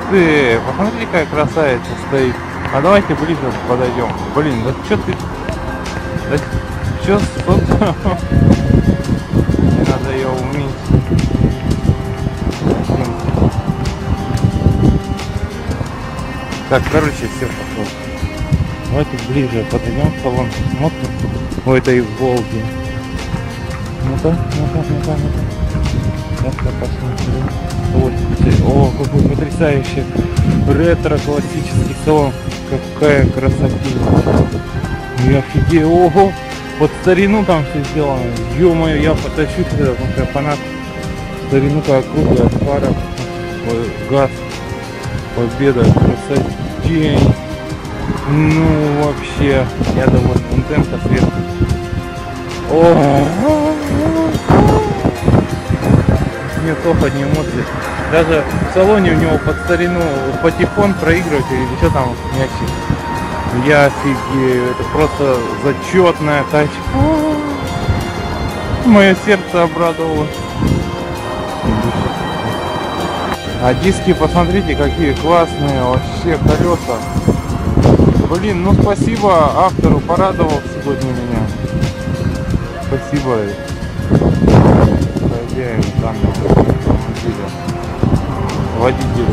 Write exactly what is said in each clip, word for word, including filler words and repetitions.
ты, посмотри, какая красавица стоит. А давайте ближе подойдем. Блин, да что ты... Да что, собственно... Не надо ее уменьшить. Так, короче, все пошло. Давайте ближе подойдем в салон, смотрим у этой Волги. Ну-ка, ну-ка, ну-ка, ну-ка. Сейчас-ка посмотрим. Ой, о, какой потрясающий ретро-классический салон. Какая красота. Я офигел. Ого, под старину там все сделано. Ё-моё, я потащу сюда, потому что я фанат. Старину как круто, фара, газ, победа, красота. День. Ну вообще, я доволен. Антенка сверху. О, нет слов, одни эмоции. Даже в салоне у него под старину патефон проигрыватель или что там мячик. Я офигею, это просто зачетная тачка. Мое сердце обрадовало. А диски, посмотрите, какие классные вообще колеса. Блин, ну спасибо автору, порадовал сегодня меня. Спасибо хозяину данного автомобиля, водителю.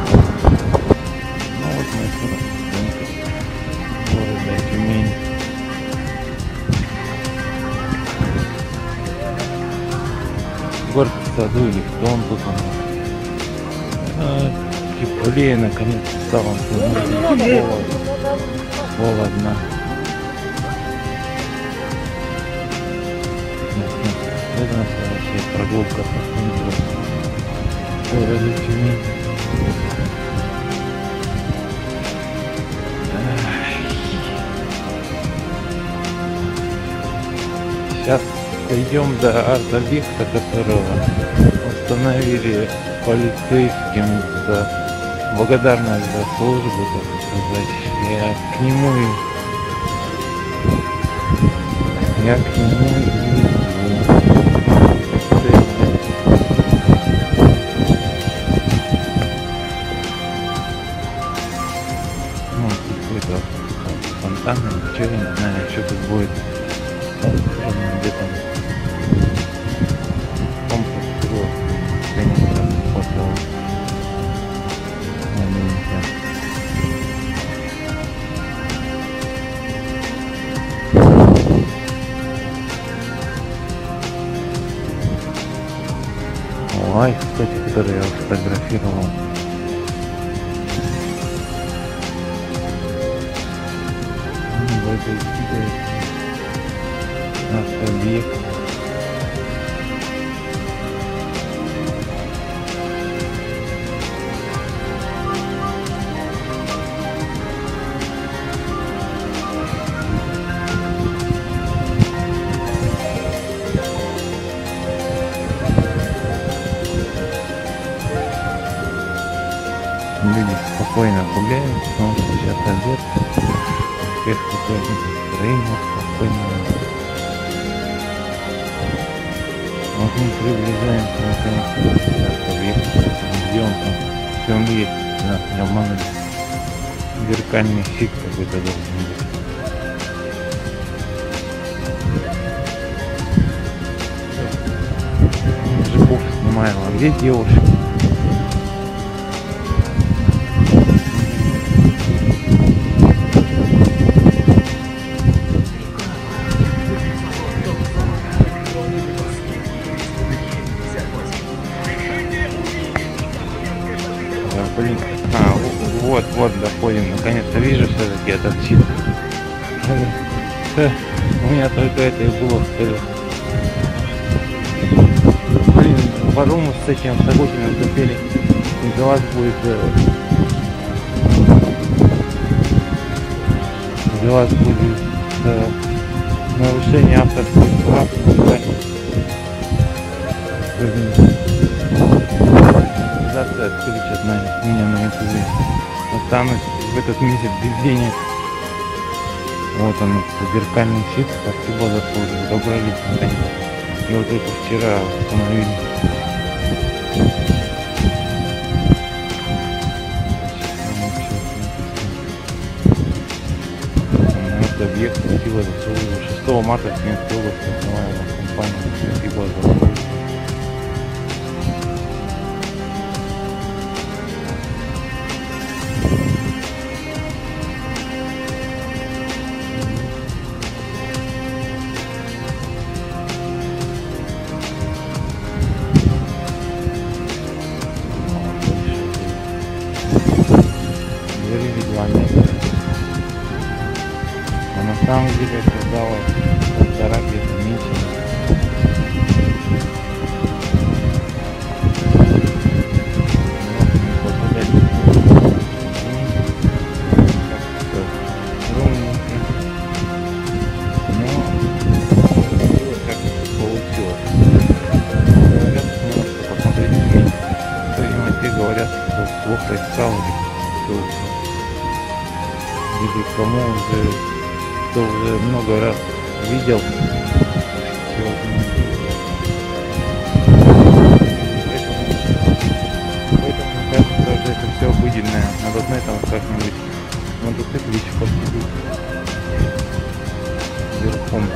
Ну вот мы города Тюмень. Город в саду или кто он тут у нас? Теплее наконец-то стало. Холодно. Это настоящая прогулка по городу Тюмень. Сейчас дойдем до арт-объекта, которого установили полицейским за благодарность за службу, так сказать. Я к нему и я к нему и ну, какой-то фонтан, ничего не знаю, что тут будет. Где-то комплекс лайк, кстати, который я фотографировал. В этой стиле арт-объект. Люди спокойно гуляют, потому что сейчас обед. Всех спокойно настроение, спокойно. Вот мы приближаемся наконец-то к объекту, где он там, где он есть, нас не обманули. Зеркальный щит какой-то должен быть. Мужиков снимаем, а где девушки? Блин, а, вот, вот, доходим, наконец-то вижу все-таки этот щит. У меня только это и было вперед. Блин, по-руму с этим Сагутиным купили. И за вас будет... За вас будет э, нарушение авторских прав. Отключат на меня на ютубе. Останусь в этот месяц без денег. Вот он, зеркальный щит. Спасибо за службу. Добрались наконец. И вот это вчера установили. в этот, шестого марта в Минской области основная компания «Спасибо за». А на самом деле это дало полтора где-то меньше. Говорят, что плохо искал, или кому уже, кто уже много раз видел. Поэтому, мне кажется, даже это все обыденное. Надо на этом как-нибудь мотоциклище посидеть верхом.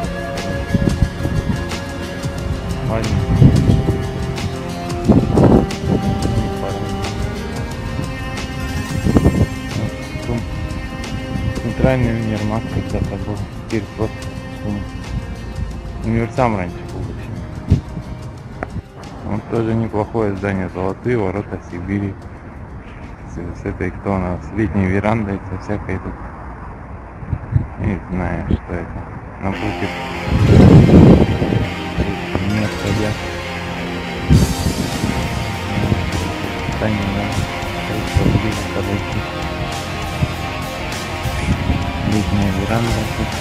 Маленький. Центральный универмаг когда-то был, теперь просто универсам раньше был вообще. Вот тоже неплохое здание, золотые ворота Сибири. С, с этой, кто у нас, летней верандой, со всякой тут. Не знаю, что это. Напротив место я. Станем на ближе подойти. Летняя веранда.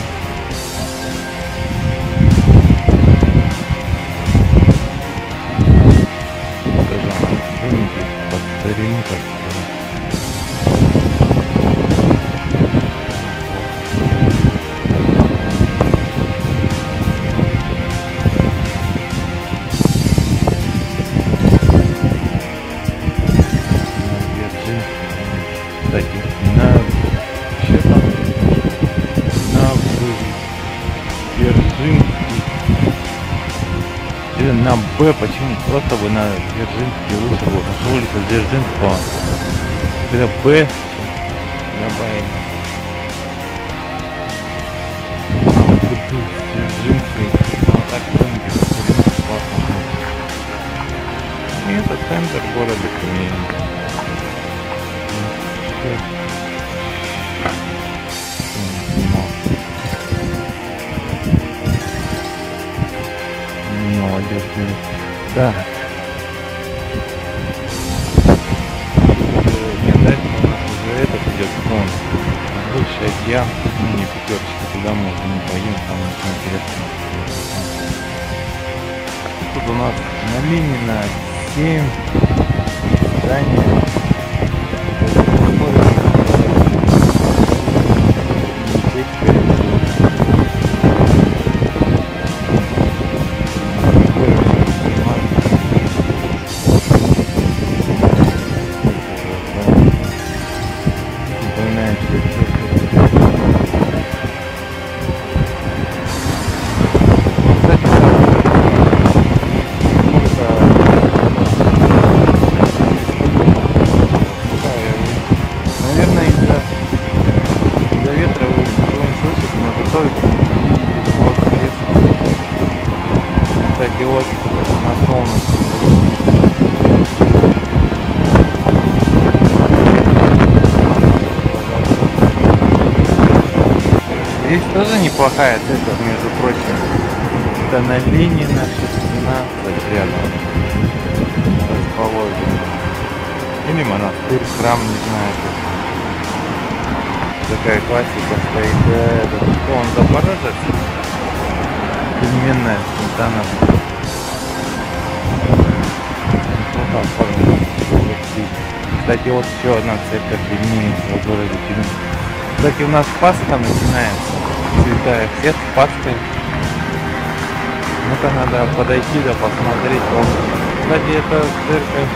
Тоже домики под старину, так сказать. Кстати, на что там? Или на Б, почему просто бы на Дзержинский лучше было, потому что улица Дзержинского, это Б, на Б. Дзержинский, вот так домики, классно. И это центр города Тюмень. Молодежь, да. Не, дальше у нас уже этот идет фон. Бывший океан, не пятерочка, туда мы уже не пойдем, там очень интересно. Тут у нас на Ленина семь здания. Кстати, вот на солнце. Здесь тоже неплохая церковь, между прочим. Это на Ленина шестнадцать рядом расположена. Или монастырь, храм, не знаю. Такая классика стоит. Это, он Запорожец. Пельменная сметана. Кстати, вот еще одна церковь пельменей в городе Тюмень. Кстати, у нас Пасха начинается. Святая Крест, Пасха. Ну-ка надо подойти да посмотреть. Кстати, эта церковь,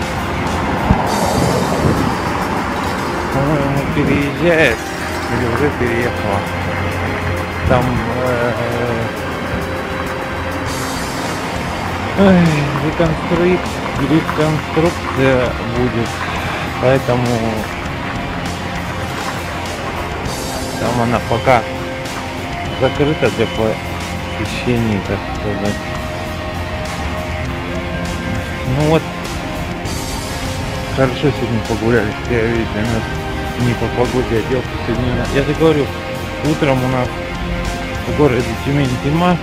по-моему, переезжает или уже переехала. там э, ой, реконструкция, реконструкция будет, поэтому там она пока закрыта для посещений, так сказать. Ну вот, хорошо сегодня погуляли, я видел, не по погоде оделся сегодня. Я же говорю, утром у нас в городе Тюмень зима,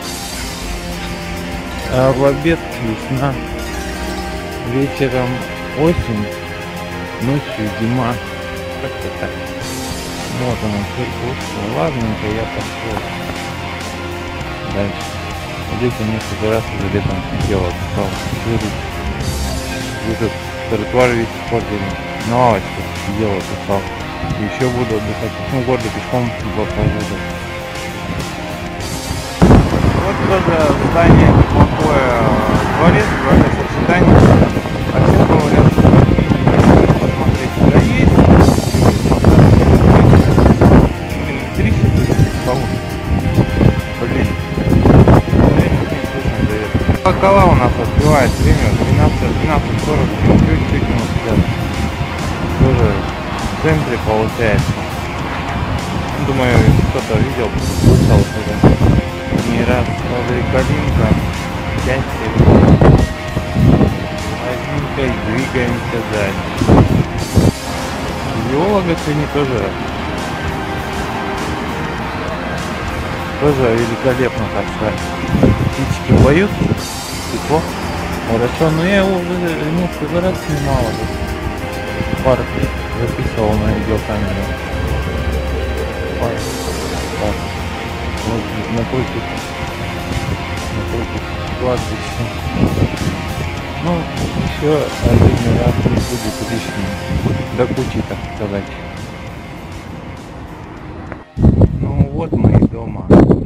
а в обед весна, вечером осень, ночью зима. Как-то так. Вот она, циркушка. Ладненько, я пошел дальше. Здесь я несколько раз уже летом сидел, отдыхал. Этот тротуар весь испорченный. На лавочке сидел, отдыхал. Еще буду отдыхать. Ну, города пешком по погоду. Вот тоже здание неплохое. Дворец, бракосочетание. А все говорят, что посмотреть сюда есть. Блин. Колокола у нас отбивает время двенадцать двенадцать сорок, чуть-чуть у нас сейчас тоже в центре получается. Думаю, кто-то видел, слышал сюда не раз. Калинка, счастье, ладненько, двигаемся дальше. Геолога сегодня тоже тоже великолепно, так сказать. Птички поют, тепло, хорошо, но я его уже несколько раз снимал, парк записывал на видеокамеру. Парк, парк. Вот напротив, напротив кладбища. Ну, еще один раз не будет лишним, до кучи, так сказать. Ну вот мы и дома.